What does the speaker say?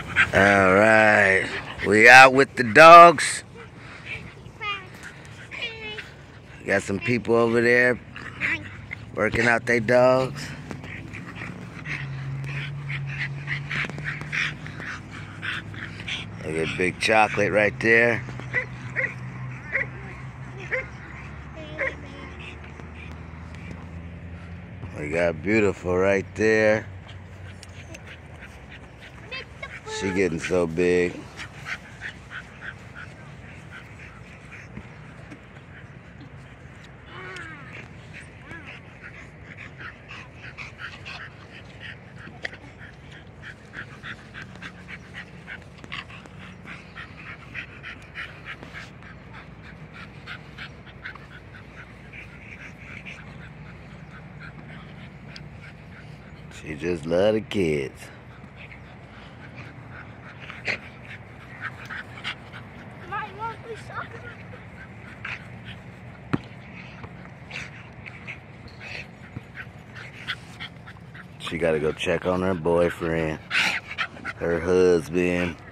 All right, we out with the dogs. Got some people over there working out their dogs. Look at Big Chocolate right there. We got Beautiful right there. She getting so big. She just love the kids. She gotta go check on her boyfriend, her husband.